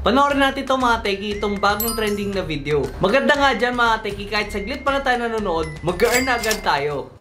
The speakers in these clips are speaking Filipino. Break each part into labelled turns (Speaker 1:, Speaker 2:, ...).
Speaker 1: Panoorin natin ito mga teki, itong bagong trending na video. Maganda nga dyan mga teki, kahit saglit pa na tayo nanonood, mag-earn na agad tayo.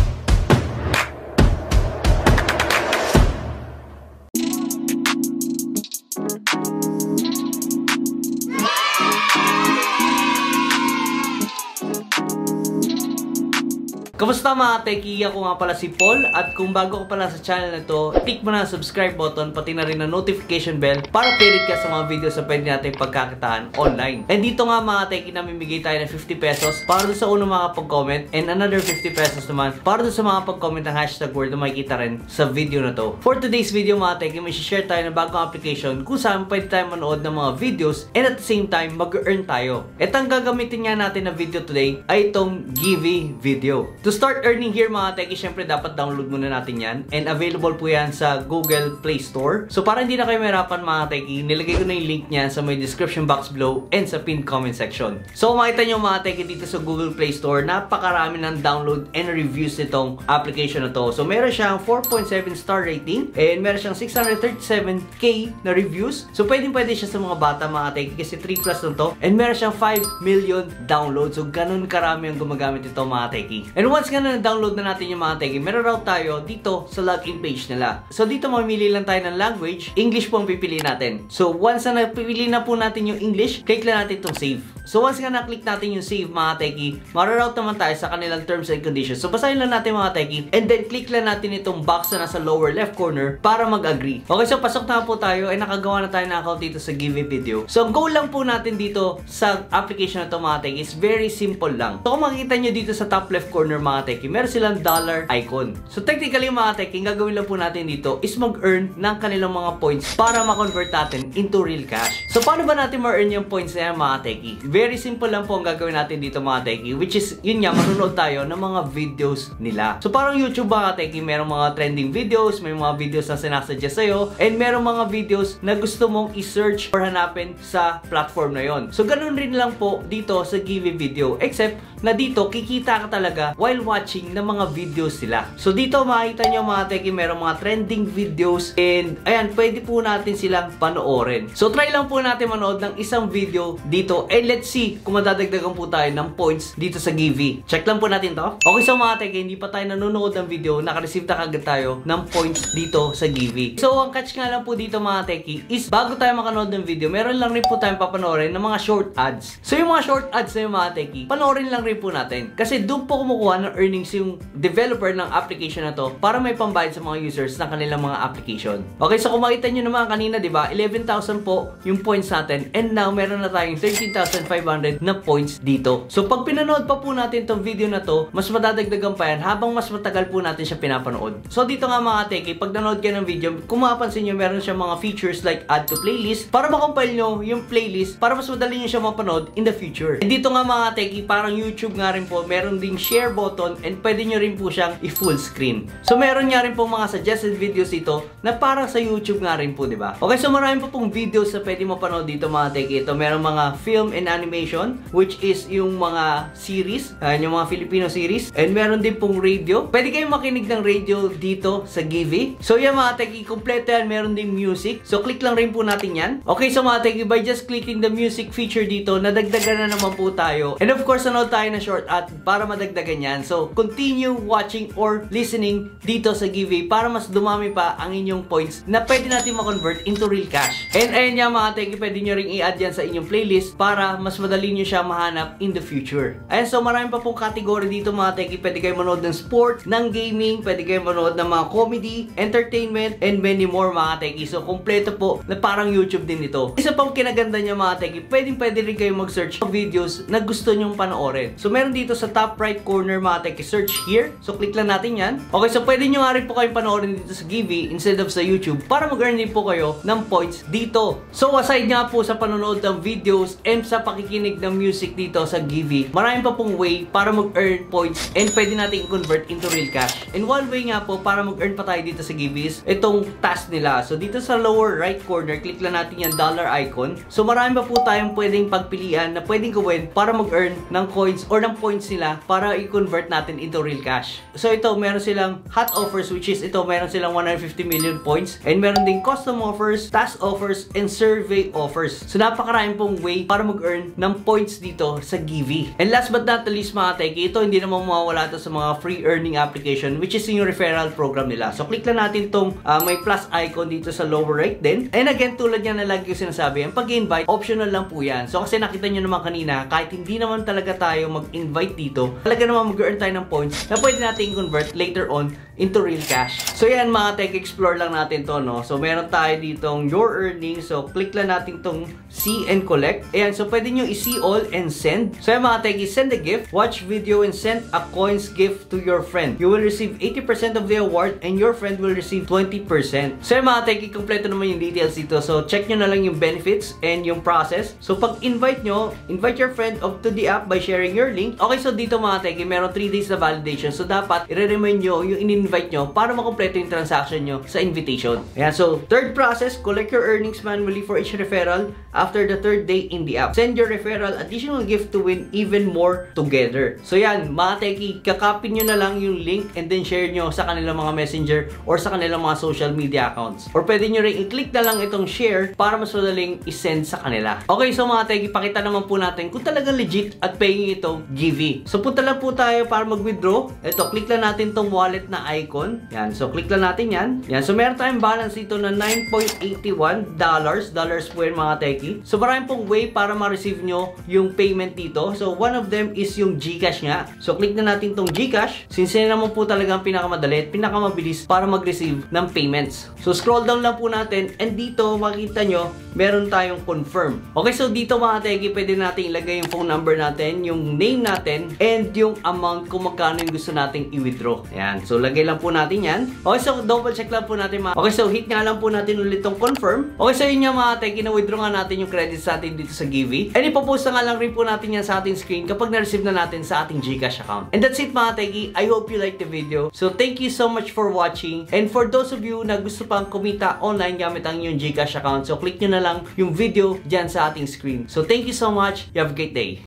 Speaker 1: Kamusta mga teki? Ako nga pala si Paul at kung bago ka pala sa channel na to, click mo na ang subscribe button pati na rin ang notification bell para updated ka sa mga videos na pwede natin pagkakitaan online. And dito nga mga teki, namimigay tayo ng 50 pesos para doon sa unang mga pag-comment and another 50 pesos naman para doon sa mga pag-comment ng hashtag word na makikita rin sa video na to. For today's video mga teki, may share tayo ng bagong application kung saan pwede tayo manood ng mga videos and at the same time mag-earn tayo. At ang gagamitin nga natin na video today ay itong Givi video. To start earning here mga teki, syempre dapat download muna natin yan and available po yan sa Google Play Store. So para hindi na kayo mahirapan mga teki, nilagay ko na yung link niya sa may description box below and sa pinned comment section. So makita nyo mga teki dito sa Google Play Store, napakarami ng download and reviews nitong application na to. So meron siyang 4.7 star rating and meron siyang 637k na reviews. So pwede siya sa mga bata mga teki kasi 3+ na to and meron siyang 5 million downloads. So ganun karami ang gumagamit ito mga teki. And once nga na-download na natin yung mga teki, meron raw tayo dito sa login page nila. So dito mamili lang tayo ng language, English po ang pipili natin. So once na napili na po natin yung English, click lang natin itong save. So once nga na-click natin yung save mga teki, mararoute naman tayo sa kanilang terms and conditions. So basahin lang natin mga teki and then click lang natin itong box na nasa lower left corner para mag-agree. Okay, so pasok na po tayo ay nakagawa na tayo ng account dito sa Givi video. So ang goal lang po natin dito sa application na to mga teki is very simple lang. So kung makikita nyo dito sa top left corner mga teki, meron silang dollar icon. So technically mga teki, ang gagawin lang po natin dito is mag-earn ng kanilang mga points para ma-convert natin into real cash. So paano ba natin ma-earn yung points na yan mga teki? Very simple lang po ang gagawin natin dito mga teki, which is yun nga, manonood tayo ng mga videos nila. So parang YouTube mga teki, merong mga trending videos, may mga videos na sinasuggest sa'yo, and merong mga videos na gusto mong i-search or hanapin sa platform na yon. So ganun rin lang po dito sa Givi video, except na dito kikita ka talaga while watching ng mga videos sila. So dito makita nyo mga teki, merong mga trending videos and ayan, pwede po natin silang panoorin. So try lang po natin manood ng isang video dito and let's see kung madadagdagan po tayo ng points dito sa Givi. Check lang po natin to. Okay, so mga teki, hindi pa tayo nanonood ng video, naka-receive na kagad tayo ng points dito sa Givi. So ang catch nga lang po dito mga teki is bago tayo makanood ng video, meron lang rin po tayong papanoorin ng mga short ads. So yung mga short ads na yung mga teki, panoorin lang rin po natin. Kasi doon po kumukuha ng earnings yung developer ng application na to para may pambayad sa mga users ng kanilang mga application. Okay, so kung makita nyo naman kanina, di ba, 11,000 po yung points natin and now meron na tayong 13,500 na points dito. So pag pinanood pa po natin tong video na to, mas madadagdagan pa yan habang mas matagal po natin siya pinapanood. So dito nga mga teki, pag nanood kayo ng video, kung mapapansin nyo, meron siya mga features like add to playlist para makompile nyo yung playlist para mas madali nyo siya mapanood in the future. And dito nga mga teki, parang YouTube nga rin po, meron ding share button and pwede nyo rin po siyang i-full screen. So meron nga rin po mga suggested videos dito na parang sa YouTube nga rin po, di ba? Okay, so marami po pong videos na pwede mapanood dito mga teki. Ito, meron mga film and animation, which is yung mga series, yung mga Filipino series, and meron din pong radio. Pwede kayong makinig ng radio dito sa Givi. So yan mga teki, kompleto yan. Meron din music. So click lang rin po natin yan. Okay, so mga teki, by just clicking the music feature dito, nadagdagan na naman po tayo. And of course, nanood tayo ng short ad para madagdagan yan. So continue watching or listening dito sa Givi para mas dumami pa ang inyong points na pwede natin ma-convert into real cash. And ayun nga mga teki, pwede nyo ring i-add yan sa inyong playlist para mas madali nyo siya mahanap in the future. Ayun, so marami pa pong category dito mga teki. Pwede kayo manood ng sport, ng gaming, pwede kayo manood ng mga comedy, entertainment, and many more mga teki. So kompleto po na parang YouTube din ito. Isa pang kinaganda niya mga teki, pwede rin kayo mag-search ng videos na gusto nyong panoorin. So meron dito sa top right corner mga teki, search here. So click lang natin yan. Okay, so pwede nyo nga rin po kayong panoorin dito sa Givi instead of sa YouTube para mag-earn din po kayo ng points dito. So aside nga po sa panonood ng videos and sa pakikinig ng music dito sa Givi, marami pa pong way para mag-earn points and pwede natin i-convert into real cash. And one way nga po para mag-earn pa tayo dito sa Givi is itong task nila. So dito sa lower right corner, click lang natin yung dollar icon. So marami pa po tayong pwedeng pagpilian na pwedeng gawin para mag-earn ng coins or ng points nila para i-convert i-convert natin into real cash. So ito, meron silang hot offers, which is ito, meron silang 150 million points, and meron ding custom offers, task offers, and survey offers. So napakaraming pong way para mag-earn ng points dito sa Givi. And last but not the least mga teki, ito hindi naman mawawala ito sa mga free earning application, which is yung referral program nila. So click lang natin itong may plus icon dito sa lower right din. And again, tulad yan na lagi ko sinasabi, ang pag-invite, optional lang po yan. So kasi nakita nyo naman kanina, kahit hindi naman talaga tayo mag-invite dito, talaga naman mag-earn tayo ng points na pwede natin convert later on into real cash. So yan mga tech, explore lang natin to, no? So meron tayo ditong your earnings. So click lang natin tong see and collect. Ayan, so pwede nyo i-see all and send. So yan mga tech, send a gift, watch video, and send a coins gift to your friend. You will receive 80% of the award and your friend will receive 20%. So yan mga tech, kompleto naman yung details dito. So check nyo na lang yung benefits and yung process. So pag invite nyo, invite your friend to the app by sharing your link. Okay, so dito mga tech, meron 3 days na validation. So dapat i-remind nyo yung in-invite nyo para makompleto yung transaction nyo sa invitation. Ayan, so third process, collect your earnings manually for each referral after the 3rd day in the app. Send your referral additional gift to win even more together. So yan, mga teki, kakopy nyo na lang yung link and then share nyo sa kanilang mga messenger or sa kanilang mga social media accounts. Or pwede nyo rin i-click na lang itong share para mas madaling i-send sa kanila. Okay, so mga teki, pakita naman po natin kung talagang legit at paying ito Givi. So punta lang po tayo para mag-withdraw. Ito, click lang natin tong wallet na icon. Yan, so click lang natin yan. Yan, so meron tayong balance dito na $9.81 dollars po yan mga teki. So maraming pong way para ma-receive nyo yung payment dito. So one of them is yung GCash nga. So click na natin tong GCash. Since yan naman po talaga ang pinakamadali at pinakamabilis para mag-receive ng payments. So scroll down lang po natin and dito makita nyo meron tayong confirm. Okay, so dito mga teki, pwede natin ilagay yung phone number natin, yung name natin, and yung amount kung magkano yung gusto nating i-withdraw. Ayan, so lagay lang po natin yan. Okay, so double check lang po natin mga. Okay, so hit nga lang po natin ulit tong confirm. Okay, so yun nga mga teki, na-withdraw nga natin yung credits natin dito sa Givi. And ipopost na nga lang rin po natin yan sa ating screen kapag na-receive na natin sa ating GCash account. And that's it mga teki. I hope you liked the video. So thank you so much for watching. And for those of you na gusto pang kumita online gamit ang inyong GCash account, so click nyo na lang yung video dyan sa ating screen. So thank you so much. You have a great day.